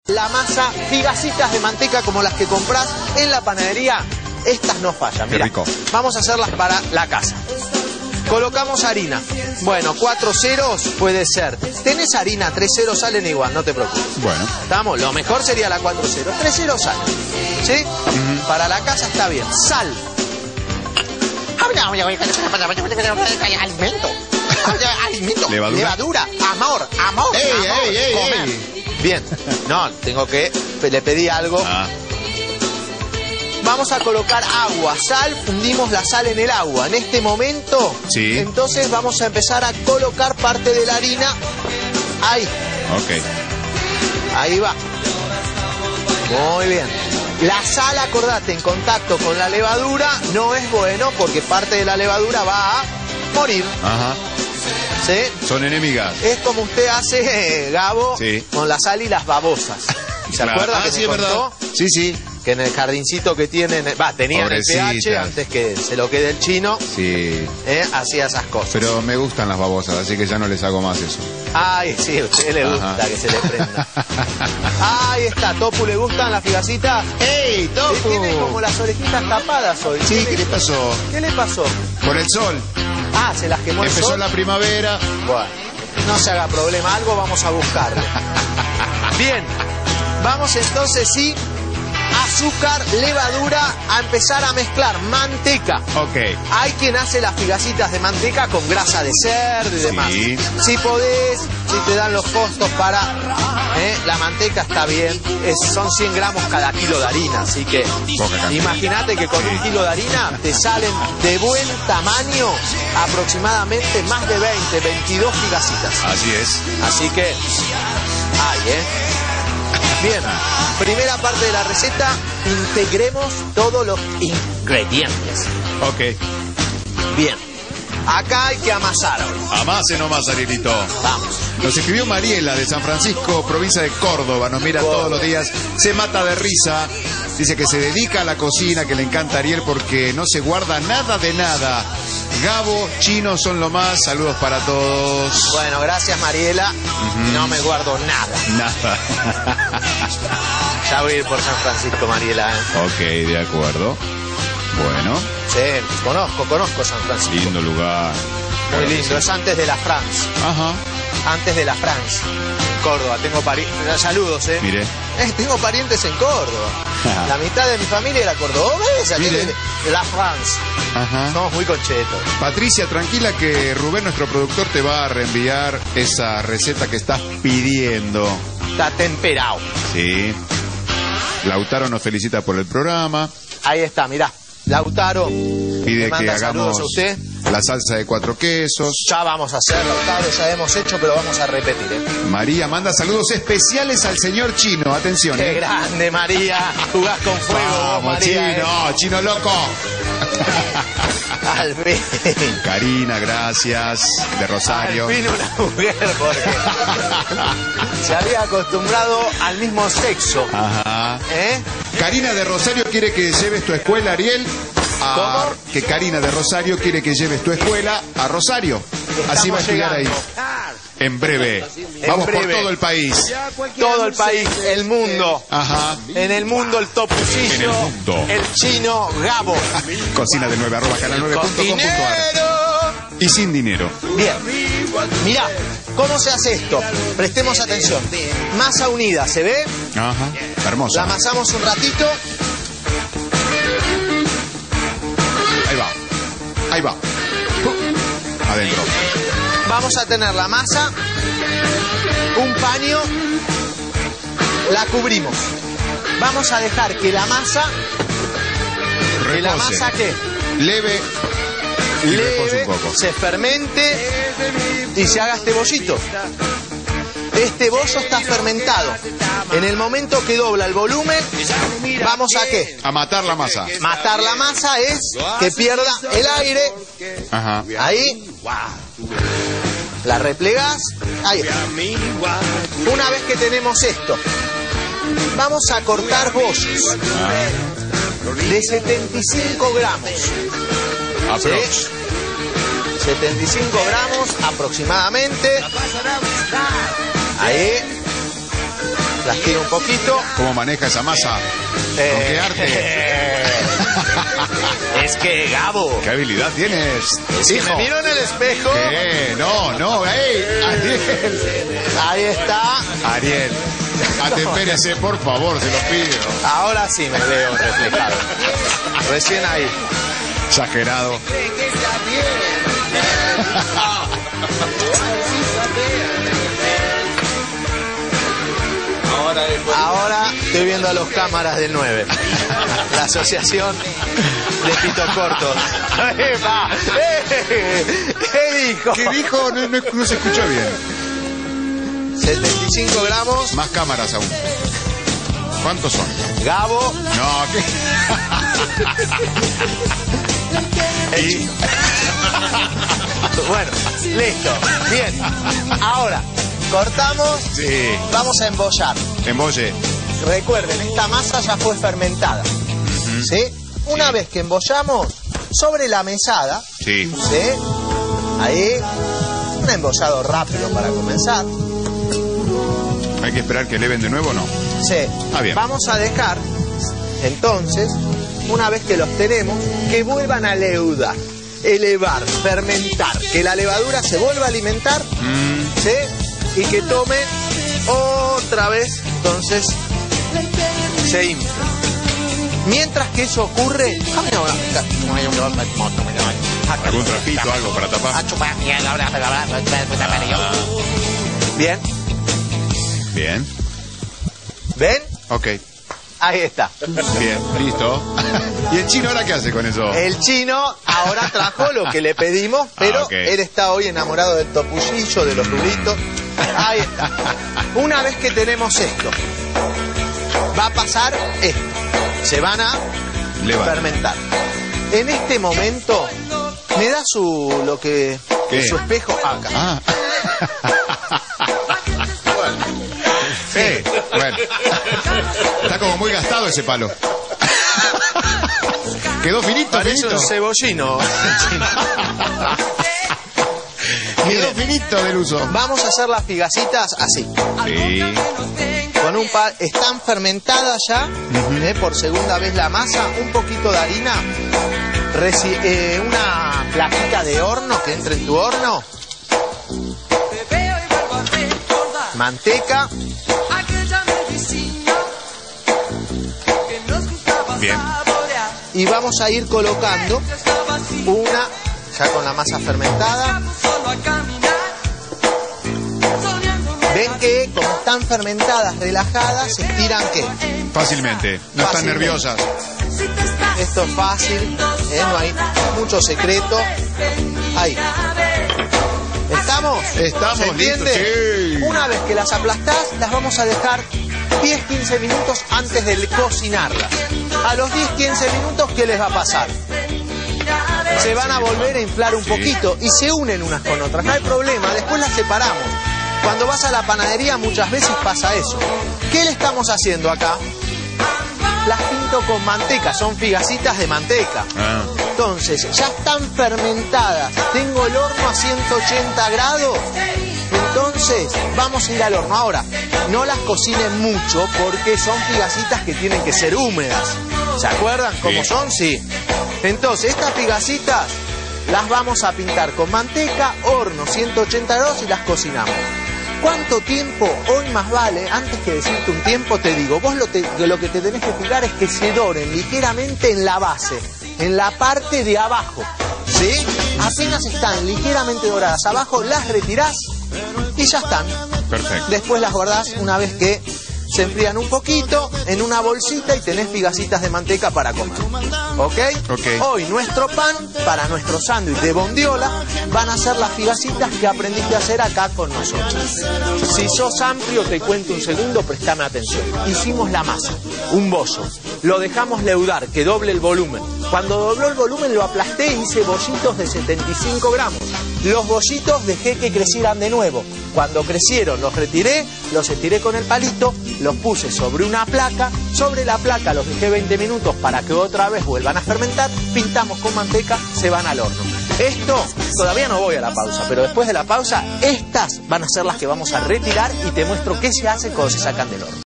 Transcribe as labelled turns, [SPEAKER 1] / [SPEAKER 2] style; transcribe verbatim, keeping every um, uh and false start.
[SPEAKER 1] La masa, figasitas de manteca como las que compras en la panadería, estas no fallan. Mira,
[SPEAKER 2] rico.
[SPEAKER 1] Vamos a hacerlas para la casa. Colocamos harina. Bueno, cuatro ceros puede ser. ¿Tenés harina? Tres ceros salen igual, no te preocupes.
[SPEAKER 2] Bueno.
[SPEAKER 1] ¿Estamos? Lo mejor sería la cuatro ceros. Tres ceros salen. ¿Sí? Uh-huh. Para la casa está bien. Sal. Alimento. Alimento.
[SPEAKER 2] Levadura.
[SPEAKER 1] Levadura. Amor. Amor.
[SPEAKER 2] Ey,
[SPEAKER 1] amor.
[SPEAKER 2] ey, ey,
[SPEAKER 1] Comer.
[SPEAKER 2] ey.
[SPEAKER 1] Bien, no, tengo que, le pedí algo.
[SPEAKER 2] Ah.
[SPEAKER 1] Vamos a colocar agua, sal, fundimos la sal en el agua. En este momento,
[SPEAKER 2] sí.
[SPEAKER 1] Entonces vamos a empezar a colocar parte de la harina. Ahí.
[SPEAKER 2] Ok.
[SPEAKER 1] Ahí va. Muy bien. La sal, acordate, en contacto con la levadura no es bueno porque parte de la levadura va a morir.
[SPEAKER 2] Ajá.
[SPEAKER 1] ¿Sí?
[SPEAKER 2] Son enemigas.
[SPEAKER 1] Es como usted hace, eh, Gabo,
[SPEAKER 2] sí.
[SPEAKER 1] Con la sal y las babosas. ¿Se
[SPEAKER 2] claro.
[SPEAKER 1] acuerda
[SPEAKER 2] ah,
[SPEAKER 1] que
[SPEAKER 2] sí,
[SPEAKER 1] me
[SPEAKER 2] es verdad.
[SPEAKER 1] contó?
[SPEAKER 2] Sí, sí.
[SPEAKER 1] Que en el jardincito que tienen, va, tenían el pH antes que se lo quede el chino.
[SPEAKER 2] Sí.
[SPEAKER 1] ¿Eh? Hacía esas cosas.
[SPEAKER 2] Pero me gustan las babosas, así que ya no les hago más eso.
[SPEAKER 1] Ay, sí, a usted le gusta Ajá. que se le prenda. Ahí está, Topu, ¿le gustan las figasitas?
[SPEAKER 2] ¡Ey, Topu!
[SPEAKER 1] Tiene como las orejitas tapadas hoy.
[SPEAKER 2] Sí,
[SPEAKER 1] ¿Qué,
[SPEAKER 2] ¿qué le pasó?
[SPEAKER 1] ¿Qué le pasó?
[SPEAKER 2] Por el sol.
[SPEAKER 1] Ah, se las quemó el
[SPEAKER 2] Empezó
[SPEAKER 1] sol.
[SPEAKER 2] la primavera.
[SPEAKER 1] Bueno, no se haga problema, algo vamos a buscarle. Bien, vamos entonces, sí, azúcar, levadura, a empezar a mezclar manteca.
[SPEAKER 2] Ok.
[SPEAKER 1] Hay quien hace las figasitas de manteca con grasa de cerdo y demás.
[SPEAKER 2] Sí.
[SPEAKER 1] Si podés, si te dan los costos para... ¿eh? La manteca está bien, es, son cien gramos cada kilo de harina, así que imagínate que con un kilo de harina te salen de buen tamaño aproximadamente más de veinte, veintidós figasitas.
[SPEAKER 2] Así es.
[SPEAKER 1] Así que, ay, ¿eh? Bien, primera parte de la receta, integremos todos los ingredientes.
[SPEAKER 2] Ok.
[SPEAKER 1] Bien, acá hay que amasar.
[SPEAKER 2] Amase nomás, Arielito.
[SPEAKER 1] Vamos.
[SPEAKER 2] Nos escribió Mariela de San Francisco, provincia de Córdoba. Nos mira Córdoba. Todos los días. Se mata de risa. Dice que se dedica a la cocina, que le encanta a Ariel porque no se guarda nada de nada. Gabo, Chino son lo más. Saludos para todos.
[SPEAKER 1] Bueno, gracias, Mariela. Uh-huh. No me guardo nada.
[SPEAKER 2] Nada.
[SPEAKER 1] Ya voy a ir por San Francisco, Mariela. ¿eh?
[SPEAKER 2] Ok, de acuerdo. Bueno.
[SPEAKER 1] Sí, conozco, conozco San Francisco.
[SPEAKER 2] Lindo lugar.
[SPEAKER 1] Muy bueno, lindo, sí. Es antes de la France.
[SPEAKER 2] Ajá.
[SPEAKER 1] Antes de la France. Córdoba, tengo parientes. Saludos, ¿eh?
[SPEAKER 2] Mire.
[SPEAKER 1] Eh, tengo parientes en Córdoba. La mitad de mi familia era cordobesa, de, de la France.
[SPEAKER 2] Ajá.
[SPEAKER 1] Somos muy conchetos.
[SPEAKER 2] Patricia, tranquila que Rubén, nuestro productor, te va a reenviar esa receta que estás pidiendo.
[SPEAKER 1] Está temperado.
[SPEAKER 2] Sí. Lautaro nos felicita por el programa.
[SPEAKER 1] Ahí está, mirá. Lautaro
[SPEAKER 2] pide que hagamos
[SPEAKER 1] a usted.
[SPEAKER 2] La salsa de cuatro quesos.
[SPEAKER 1] Ya vamos a hacer, Lautaro, ya hemos hecho, pero vamos a repetir. ¿eh?
[SPEAKER 2] María manda saludos especiales al señor Chino. Atención.
[SPEAKER 1] ¡Qué
[SPEAKER 2] ¿eh?
[SPEAKER 1] grande, María! Jugás con fuego,
[SPEAKER 2] vamos,
[SPEAKER 1] María.
[SPEAKER 2] Chino,
[SPEAKER 1] ¿eh?
[SPEAKER 2] Chino loco.
[SPEAKER 1] Al fin.
[SPEAKER 2] Karina, gracias. De Rosario.
[SPEAKER 1] Al fin una mujer, porque se había acostumbrado al mismo sexo.
[SPEAKER 2] Ajá.
[SPEAKER 1] ¿Eh?
[SPEAKER 2] Karina de Rosario quiere que lleves tu escuela, Ariel. A,
[SPEAKER 1] ¿Cómo?
[SPEAKER 2] Que Karina de Rosario quiere que lleves tu escuela a Rosario.
[SPEAKER 1] Estamos
[SPEAKER 2] Así va a estudiar ahí.
[SPEAKER 1] En
[SPEAKER 2] breve.
[SPEAKER 1] En
[SPEAKER 2] Vamos
[SPEAKER 1] breve.
[SPEAKER 2] por todo el país.
[SPEAKER 1] Todo el país, el mundo.
[SPEAKER 2] Ajá.
[SPEAKER 1] En el mundo el topucillo.
[SPEAKER 2] En el mundo.
[SPEAKER 1] El chino Gabo.
[SPEAKER 2] Cocina de nueve arroba canal nueve punto com punto ar. Y sin dinero.
[SPEAKER 1] Bien. Mirá, ¿cómo se hace esto? Prestemos atención. Masa unida, ¿se ve?
[SPEAKER 2] Ajá. Hermoso.
[SPEAKER 1] La amasamos un ratito.
[SPEAKER 2] Ahí va. Ahí va. Adentro.
[SPEAKER 1] Vamos a tener la masa, un paño, la cubrimos. Vamos a dejar que la masa, que la masa ¿qué?
[SPEAKER 2] Leve, y
[SPEAKER 1] leve,
[SPEAKER 2] un poco.
[SPEAKER 1] Se fermente y se haga este bollito. Este bollo está fermentado. En el momento que dobla el volumen, ¿vamos a qué?
[SPEAKER 2] A matar la masa.
[SPEAKER 1] Matar la masa es que pierda el aire.
[SPEAKER 2] Ajá.
[SPEAKER 1] Ahí. La replegás. Ahí está. Una vez que tenemos esto, vamos a cortar bollos de setenta y cinco gramos.
[SPEAKER 2] Aprox.
[SPEAKER 1] ¿Sí? setenta y cinco gramos aproximadamente. Ahí. las tiro un poquito.
[SPEAKER 2] ¿Cómo maneja esa masa?
[SPEAKER 1] Eh,
[SPEAKER 2] ¿Con qué arte?
[SPEAKER 1] Es que, Gabo,
[SPEAKER 2] ¿Qué habilidad tienes,
[SPEAKER 1] si
[SPEAKER 2] hijo?
[SPEAKER 1] me miro en el espejo,
[SPEAKER 2] ¿Qué? No, no, ey, Ariel.
[SPEAKER 1] ahí está.
[SPEAKER 2] Ariel, atempérese, por favor, se lo pido.
[SPEAKER 1] Ahora sí me veo reflejado. Recién ahí.
[SPEAKER 2] Exagerado.
[SPEAKER 1] Ahora estoy viendo a los cámaras del nueve. La asociación de pito corto. ¡Epa! ¡Eh! ¿Qué dijo?
[SPEAKER 2] ¿Qué dijo? No, no, no se escuchó bien.
[SPEAKER 1] setenta y cinco gramos.
[SPEAKER 2] Más cámaras aún. ¿Cuántos son?
[SPEAKER 1] Gabo.
[SPEAKER 2] No, ¿qué?
[SPEAKER 1] El chino. Bueno, listo. Bien. Ahora, cortamos.
[SPEAKER 2] Sí.
[SPEAKER 1] Vamos a embollar.
[SPEAKER 2] Embolle.
[SPEAKER 1] Recuerden, esta masa ya fue fermentada.
[SPEAKER 2] Uh-huh.
[SPEAKER 1] ¿Sí? Una vez que embollamos, sobre la mesada.
[SPEAKER 2] Sí.
[SPEAKER 1] ¿Sí? Ahí. Un embollado rápido para comenzar.
[SPEAKER 2] ¿Hay que esperar que eleven de nuevo o no?
[SPEAKER 1] Sí.
[SPEAKER 2] Ah, bien.
[SPEAKER 1] Vamos a dejar, entonces, una vez que los tenemos, que vuelvan a leudar, elevar, fermentar, que la levadura se vuelva a alimentar,
[SPEAKER 2] Mm.
[SPEAKER 1] ¿sí? Y que tomen otra vez, entonces, se infla. Mientras que eso ocurre,
[SPEAKER 2] ¿Algún trapito, algo para tapar?
[SPEAKER 1] Bien,
[SPEAKER 2] Bien.
[SPEAKER 1] ¿ven?
[SPEAKER 2] Ok.
[SPEAKER 1] Ahí está.
[SPEAKER 2] Bien, listo. ¿Y el chino ahora qué hace con eso?
[SPEAKER 1] El chino ahora trajo lo que le pedimos, pero
[SPEAKER 2] Ah, ok.
[SPEAKER 1] él está hoy enamorado del topullillo, de los rulitos. Ahí está. Una vez que tenemos esto, va a pasar esto. Se van a
[SPEAKER 2] Levanta.
[SPEAKER 1] fermentar. En este momento, me da su lo que
[SPEAKER 2] ¿Qué?
[SPEAKER 1] su espejo acá.
[SPEAKER 2] Ah. Sí, bueno. Está como muy gastado ese palo. Quedó finito,
[SPEAKER 1] Parece
[SPEAKER 2] finito.
[SPEAKER 1] un cebollino.
[SPEAKER 2] Quedó finito del uso.
[SPEAKER 1] Vamos a hacer las figacitas así.
[SPEAKER 2] Sí.
[SPEAKER 1] Con un par, están fermentadas ya, eh, por segunda vez la masa, un poquito de harina, reci- eh, una plaquita de horno que entre en tu horno, manteca,
[SPEAKER 2] Bien.
[SPEAKER 1] y vamos a ir colocando una, ya con la masa fermentada. Ven que como están fermentadas, relajadas, se estiran ¿qué?
[SPEAKER 2] Fácilmente. No están
[SPEAKER 1] Fácilmente.
[SPEAKER 2] nerviosas.
[SPEAKER 1] Esto es fácil, ¿eh? No hay mucho secreto. Ahí. ¿Estamos?
[SPEAKER 2] Estamos
[SPEAKER 1] ¿Se entiende?
[SPEAKER 2] listos, sí.
[SPEAKER 1] Una vez que las aplastás, las vamos a dejar diez a quince minutos antes de cocinarlas. A los diez a quince minutos, ¿qué les va a pasar? Se van a volver a inflar un
[SPEAKER 2] Sí.
[SPEAKER 1] poquito y se unen unas con otras. No hay problema, después las separamos. Cuando vas a la panadería muchas veces pasa eso. ¿Qué le estamos haciendo acá? Las pinto con manteca, son figacitas de manteca.
[SPEAKER 2] Ah.
[SPEAKER 1] Entonces, ya están fermentadas. Tengo el horno a ciento ochenta grados. Entonces, vamos a ir al horno. Ahora, no las cocinen mucho porque son figacitas que tienen que ser húmedas. ¿Se acuerdan cómo
[SPEAKER 2] Sí.
[SPEAKER 1] son? Sí. Entonces, estas figacitas las vamos a pintar con manteca, horno ciento ochenta grados y las cocinamos. ¿Cuánto tiempo? Hoy más vale, antes que decirte un tiempo, te digo, vos lo, te- lo que te tenés que fijar es que se doren ligeramente en la base, en la parte de abajo, ¿sí? Apenas están ligeramente doradas abajo, las retirás y ya están.
[SPEAKER 2] Perfecto.
[SPEAKER 1] Después las guardás una vez que se enfrían un poquito en una bolsita y tenés figacitas de manteca para comer. ¿Ok?
[SPEAKER 2] Ok.
[SPEAKER 1] Hoy nuestro pan para nuestro sándwich de bondiola van a ser las figacitas que aprendiste a hacer acá con nosotros. Si sos amplio, te cuento un segundo, prestame atención. Hicimos la masa, un bollo. Lo dejamos leudar, que doble el volumen. Cuando dobló el volumen lo aplasté e hice bollitos de setenta y cinco gramos. Los bollitos dejé que crecieran de nuevo. Cuando crecieron los retiré, los estiré con el palito, los puse sobre una placa, sobre la placa los dejé veinte minutos para que otra vez vuelvan a fermentar, pintamos con manteca, se van al horno. Esto, todavía no voy a la pausa, pero después de la pausa, estas van a ser las que vamos a retirar y te muestro qué se hace cuando se sacan del horno.